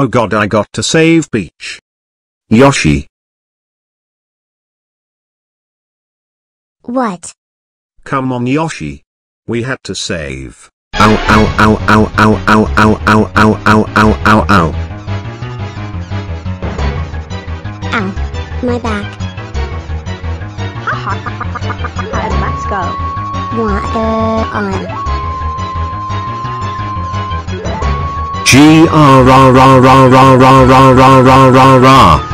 Oh god, I got to save Peach. Yoshi. What? Come on Yoshi. We had to save. Ow ow ow ow ow ow ow ow ow ow ow ow ow. Ow. My back. Let's go. Water on. G R R R R R R R R R R R.